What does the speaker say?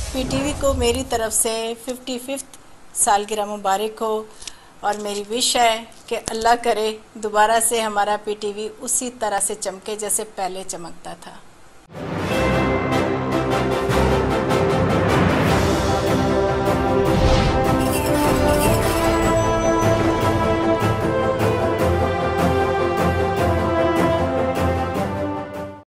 PTV को मेरी तरफ से 55th सालगिरह मुबारक हो। और मेरी विश है कि अल्लाह करे दोबारा से हमारा पीटीवी उसी तरह से चमके जैसे पहले चमकता था।